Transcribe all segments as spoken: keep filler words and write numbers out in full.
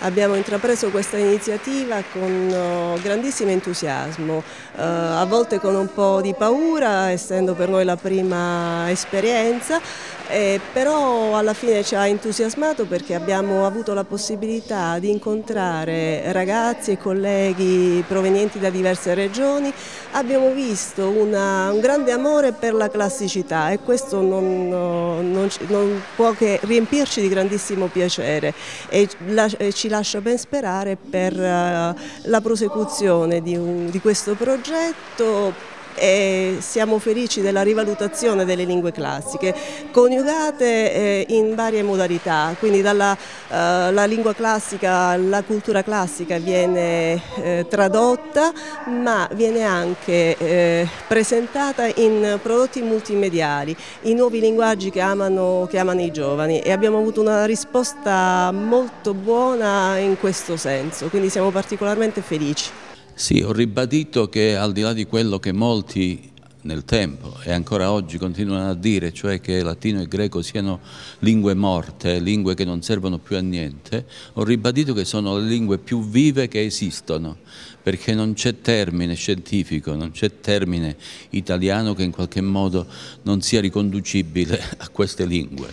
abbiamo intrapreso questa iniziativa con grandissimo entusiasmo, a volte con un po' di paura, essendo per noi la prima esperienza, eh, però alla fine ci ha entusiasmato perché abbiamo avuto la possibilità di incontrare ragazzi e colleghi provenienti da diverse regioni, abbiamo visto una, un grande amore per la classicità e questo non, non, non può che riempirci di grandissimo piacere e, la, e ci lascia ben sperare per uh, la prosecuzione di, un, di questo progetto. E siamo felici della rivalutazione delle lingue classiche coniugate eh, in varie modalità, quindi dalla eh, la lingua classica, la cultura classica viene eh, tradotta, ma viene anche eh, presentata in prodotti multimediali, i nuovi linguaggi che amano, che amano i giovani, e abbiamo avuto una risposta molto buona in questo senso, quindi siamo particolarmente felici. Sì, ho ribadito che al di là di quello che molti nel tempo e ancora oggi continuano a dire, cioè che latino e greco siano lingue morte, lingue che non servono più a niente, ho ribadito che sono le lingue più vive che esistono, perché non c'è termine scientifico, non c'è termine italiano che in qualche modo non sia riconducibile a queste lingue.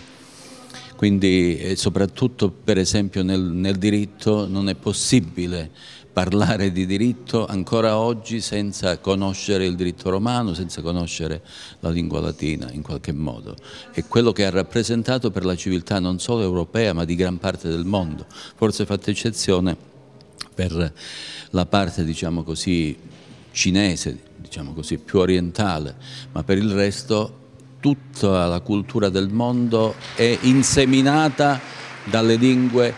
Quindi eh, soprattutto per esempio nel, nel diritto non è possibile parlare di diritto ancora oggi senza conoscere il diritto romano, senza conoscere la lingua latina in qualche modo. È quello che ha rappresentato per la civiltà non solo europea ma di gran parte del mondo, forse fatta eccezione per la parte, diciamo così, cinese, diciamo così, più orientale, ma per il resto tutta la cultura del mondo è inseminata dalle lingue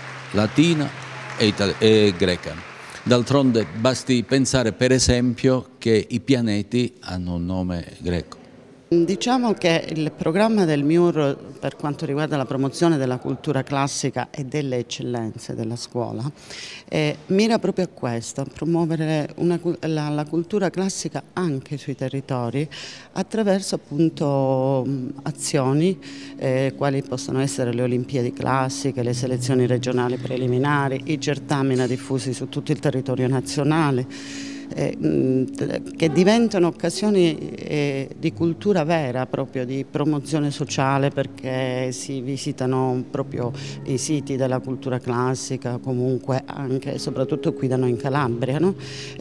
latina e, e greca. D'altronde basti pensare per esempio che i pianeti hanno un nome greco. Diciamo che il programma del M I U R per quanto riguarda la promozione della cultura classica e delle eccellenze della scuola eh, mira proprio a questo, a promuovere una, la, la cultura classica anche sui territori attraverso appunto azioni eh, quali possono essere le Olimpiadi classiche, le selezioni regionali preliminari, i certamina diffusi su tutto il territorio nazionale, Eh, che diventano occasioni eh, di cultura vera, proprio di promozione sociale, perché si visitano proprio i siti della cultura classica, comunque anche e soprattutto qui da noi in Calabria, no?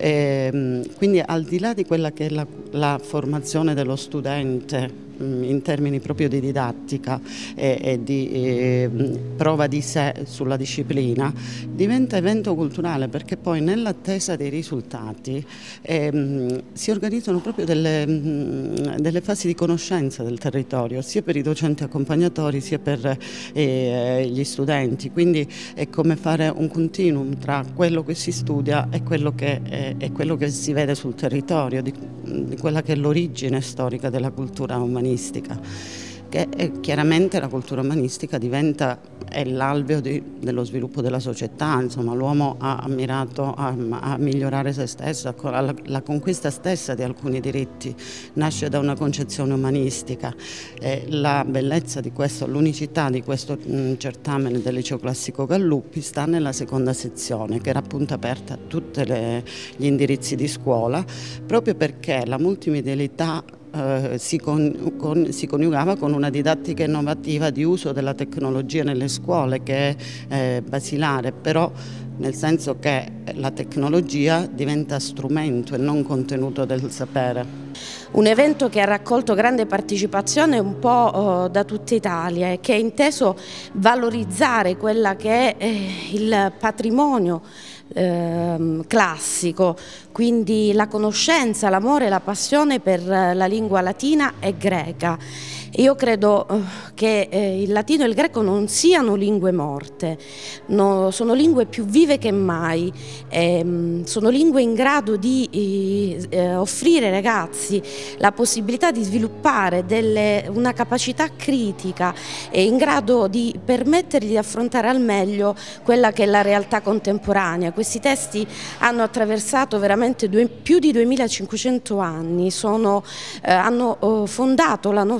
E, quindi al di là di quella che è la, la formazione dello studente in termini proprio di didattica e, e di e, prova di sé sulla disciplina, diventa evento culturale, perché poi nell'attesa dei risultati eh, si organizzano proprio delle, delle fasi di conoscenza del territorio, sia per i docenti accompagnatori sia per eh, gli studenti, quindi è come fare un continuum tra quello che si studia e quello che, è, e quello che si vede sul territorio, di, di quella che è l'origine storica della cultura umanistica. Che è, chiaramente la cultura umanistica diventa l'alveo dello sviluppo della società, insomma l'uomo ha ammirato a, a migliorare se stesso, la, la conquista stessa di alcuni diritti nasce da una concezione umanistica. E la bellezza di questo, l'unicità di questo mh, certamen del liceo classico Galluppi sta nella seconda sezione, che era appunto aperta a tutti gli indirizzi di scuola, proprio perché la multimedialità Eh, si, con, con, si coniugava con una didattica innovativa di uso della tecnologia nelle scuole, che è eh, basilare, però nel senso che la tecnologia diventa strumento e non contenuto del sapere. Un evento che ha raccolto grande partecipazione un po' oh, da tutta Italia e che ha inteso valorizzare quella che è eh, il patrimonio eh, classico, quindi la conoscenza, l'amore e la passione per la lingua latina e greca. Io credo che il latino e il greco non siano lingue morte, no, sono lingue più vive che mai, eh, sono lingue in grado di eh, offrire ai ragazzi la possibilità di sviluppare delle, una capacità critica e in grado di permettergli di affrontare al meglio quella che è la realtà contemporanea. Questi testi hanno attraversato veramente due, più di duemilacinquecento anni, sono, eh, hanno fondato la nostra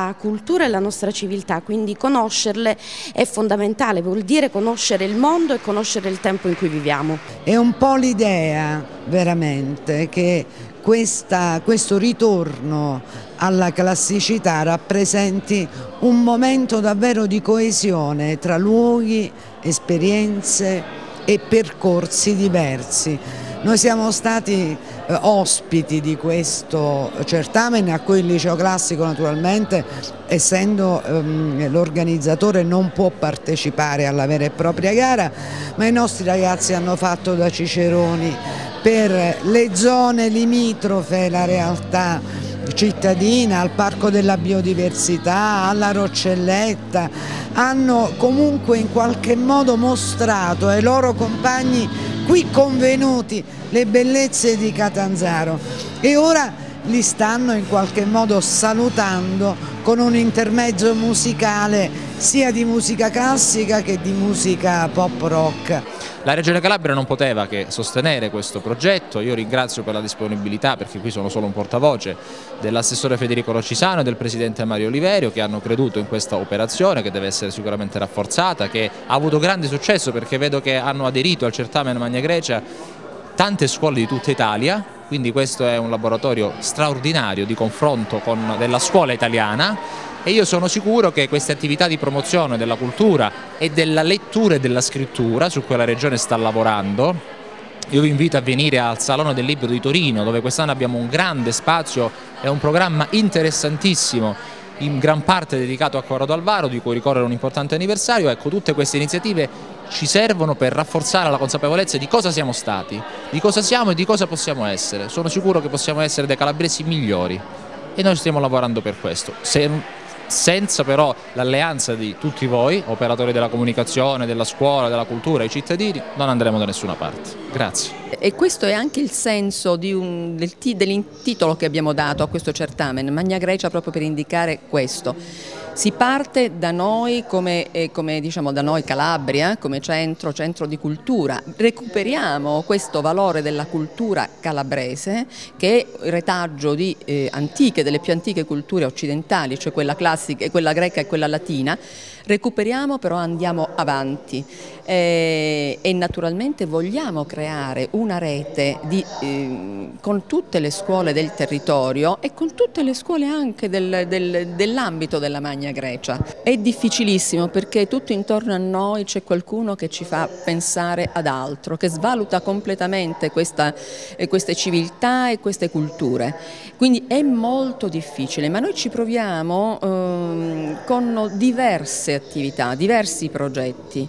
nostra cultura e la nostra civiltà, quindi conoscerle è fondamentale, vuol dire conoscere il mondo e conoscere il tempo in cui viviamo. È un po' l'idea veramente che questa, questo ritorno alla classicità rappresenti un momento davvero di coesione tra luoghi, esperienze e percorsi diversi. Noi siamo stati eh, ospiti di questo certamen, a cui il liceo classico naturalmente, essendo ehm, l'organizzatore, non può partecipare alla vera e propria gara, ma i nostri ragazzi hanno fatto da ciceroni per le zone limitrofe, la realtà cittadina, al Parco della Biodiversità, alla Roccelletta, hanno comunque in qualche modo mostrato ai loro compagni qui convenuti le bellezze di Catanzaro e ora li stanno in qualche modo salutando con un intermezzo musicale sia di musica classica che di musica pop rock. La Regione Calabria non poteva che sostenere questo progetto. Io ringrazio per la disponibilità, perché qui sono solo un portavoce, dell'assessore Federico Rocisano e del presidente Mario Oliverio, che hanno creduto in questa operazione, che deve essere sicuramente rafforzata, che ha avuto grande successo, perché vedo che hanno aderito al certamen Magna Grecia tante scuole di tutta Italia, quindi questo è un laboratorio straordinario di confronto con, della scuola italiana, e io sono sicuro che queste attività di promozione della cultura e della lettura e della scrittura, su cui la Regione sta lavorando, io vi invito a venire al Salone del Libro di Torino, dove quest'anno abbiamo un grande spazio e un programma interessantissimo, in gran parte dedicato a Corrado Alvaro, di cui ricorre un importante anniversario. Ecco, tutte queste iniziative ci servono per rafforzare la consapevolezza di cosa siamo stati, di cosa siamo e di cosa possiamo essere. Sono sicuro che possiamo essere dei calabresi migliori e noi stiamo lavorando per questo. Se, senza però l'alleanza di tutti voi, operatori della comunicazione, della scuola, della cultura, i cittadini, non andremo da nessuna parte. Grazie. E questo è anche il senso di un, del, del titolo che abbiamo dato a questo certamen, Magna Grecia, proprio per indicare questo. Si parte da noi come, eh, come diciamo da noi Calabria, come centro, centro di cultura, recuperiamo questo valore della cultura calabrese, che è il retaggio di eh, antiche, delle più antiche culture occidentali, cioè quella classica, quella greca e quella latina. Recuperiamo, però andiamo avanti eh, e naturalmente vogliamo creare una rete di, eh, con tutte le scuole del territorio e con tutte le scuole anche del, del, dell'ambito della Magna Grecia. È difficilissimo, perché tutto intorno a noi c'è qualcuno che ci fa pensare ad altro, che svaluta completamente questa, eh, queste civiltà e queste culture. Quindi è molto difficile, ma noi ci proviamo eh, con diverse attività, diversi progetti.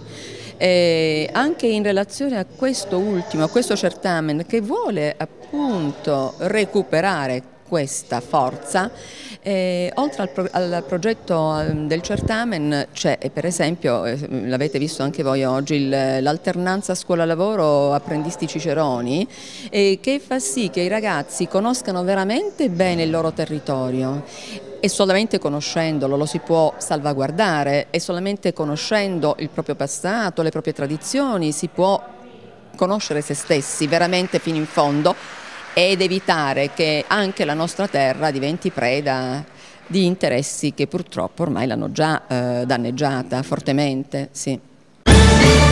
Eh, anche in relazione a questo ultimo, a questo certamen, che vuole appunto recuperare questa forza, eh, oltre al, pro al progetto del certamen c'è per esempio, eh, l'avete visto anche voi oggi, l'alternanza scuola-lavoro apprendisti ciceroni, eh, che fa sì che i ragazzi conoscano veramente bene il loro territorio. E solamente conoscendolo lo si può salvaguardare, e solamente conoscendo il proprio passato, le proprie tradizioni, si può conoscere se stessi veramente fino in fondo ed evitare che anche la nostra terra diventi preda di interessi che purtroppo ormai l'hanno già eh, danneggiata fortemente. Sì.